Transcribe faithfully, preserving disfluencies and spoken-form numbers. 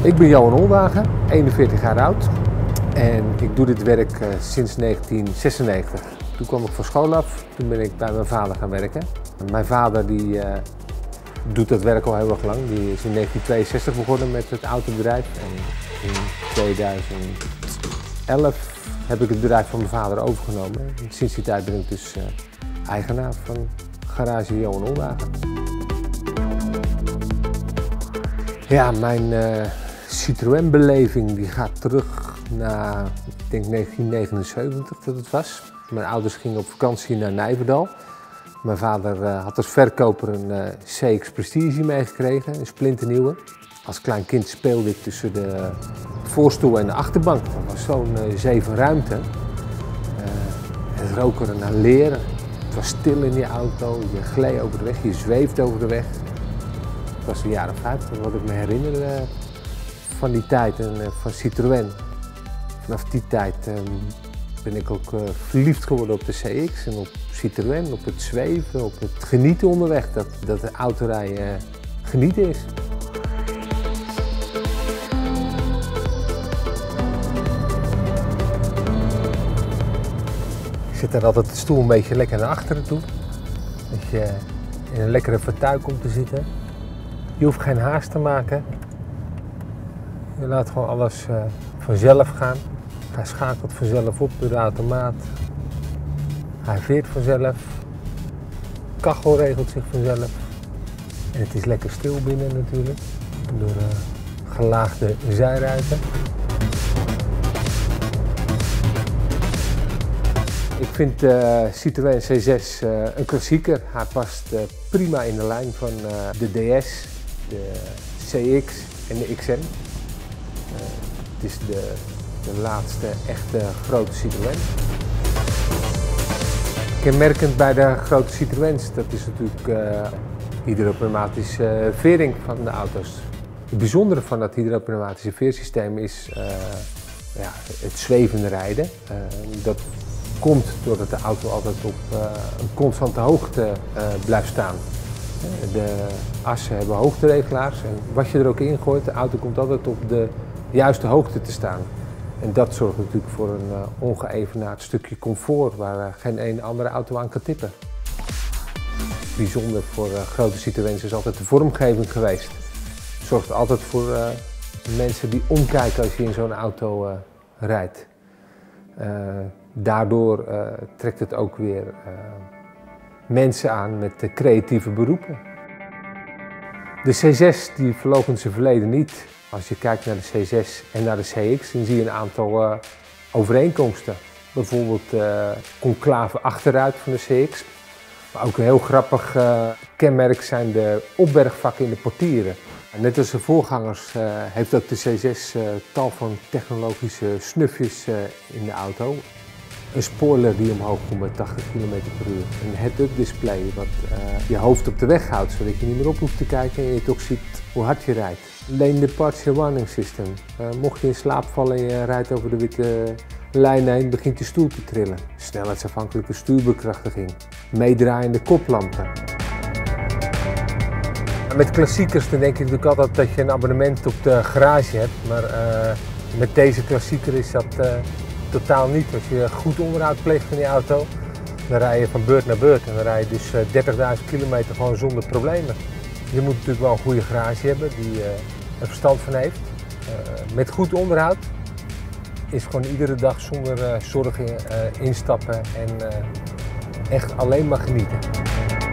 Ik ben Johan Oldagen, eenenveertig jaar oud en ik doe dit werk uh, sinds negentien zesennegentig. Toen kwam ik van school af, toen ben ik bij mijn vader gaan werken. Mijn vader die, uh, doet dat werk al heel erg lang. Die is in negentien tweeënzestig begonnen met het autobedrijf en in tweeduizend elf heb ik het bedrijf van mijn vader overgenomen. En sinds die tijd ben ik dus uh, eigenaar van garage Johan Oldagen. Ja, mijn uh, Citroën-beleving die gaat terug naar, ik denk negentien negenenzeventig dat het was. Mijn ouders gingen op vakantie naar Nijverdal. Mijn vader uh, had als verkoper een uh, C X Prestige meegekregen, een splinternieuwe. Als klein kind speelde ik tussen de voorstoel en de achterbank. Dat was zo'n uh, zeven ruimte. Uh, het rook er naar leer. Het was stil in die auto, je gleed over de weg, je zweeft over de weg. Het was de jaren vijftig, wat ik me herinner uh, van die tijd en uh, van Citroën. Vanaf die tijd uh, ben ik ook uh, verliefd geworden op de C X en op Citroën, op het zweven, op het genieten onderweg. Dat, dat de autorijden uh, genieten is. Ik zit dan altijd de stoel een beetje lekker naar achteren toe. Dat je in een lekkere fauteuil komt te zitten. Je hoeft geen haast te maken. Je laat gewoon alles uh, vanzelf gaan. Hij schakelt vanzelf op door de automaat. Hij veert vanzelf. De kachel regelt zich vanzelf. En het is lekker stil binnen natuurlijk. Door uh, gelaagde zijruiten. Ik vind de uh, Citroën C zes uh, een klassieker. Hij past uh, prima in de lijn van uh, de D S, de C X en de X M. Uh, het is de, de laatste echte grote Citroën. Kenmerkend bij de grote Citroëns, dat is natuurlijk uh, hydropneumatische uh, vering van de auto's. Het bijzondere van dat hydropneumatische veersysteem is uh, ja, het zwevende rijden. Uh, dat komt doordat de auto altijd op uh, een constante hoogte uh, blijft staan. De assen hebben hoogteregelaars en wat je er ook in gooit, de auto komt altijd op de juiste hoogte te staan. En dat zorgt natuurlijk voor een uh, ongeëvenaard stukje comfort waar uh, geen een andere auto aan kan tippen. Bijzonder voor uh, grote Citroëns is altijd de vormgeving geweest. Het zorgt altijd voor uh, mensen die omkijken als je in zo'n auto uh, rijdt. Uh, daardoor uh, trekt het ook weer uh, mensen aan met uh, creatieve beroepen. De C zes die verloochent zijn verleden niet. Als je kijkt naar de C zes en naar de C X, dan zie je een aantal uh, overeenkomsten. Bijvoorbeeld uh, conclave achteruit van de C X. Maar ook een heel grappig uh, kenmerk zijn de opbergvakken in de portieren. Net als de voorgangers uh, heeft ook de C zes uh, tal van technologische snufjes uh, in de auto. Een spoiler die omhoog komt met tachtig kilometer per uur. Een head-up display wat uh, je hoofd op de weg houdt, zodat je niet meer op hoeft te kijken en je toch ziet hoe hard je rijdt. Lane departure warning system. Uh, mocht je in slaap vallen en je rijdt over de witte lijn heen, begint je stoel te trillen. Snelheidsafhankelijke stuurbekrachtiging. Meedraaiende koplampen. Met klassiekers dan denk ik natuurlijk altijd dat je een abonnement op de garage hebt, maar uh, met deze klassieker is dat uh, totaal niet. Als je goed onderhoud pleegt van die auto, dan rij je van beurt naar beurt en dan rij je dus uh, dertigduizend kilometer gewoon zonder problemen. Je moet natuurlijk wel een goede garage hebben die uh, er verstand van heeft. Uh, met goed onderhoud is gewoon iedere dag zonder uh, zorgen uh, instappen en uh, echt alleen maar genieten.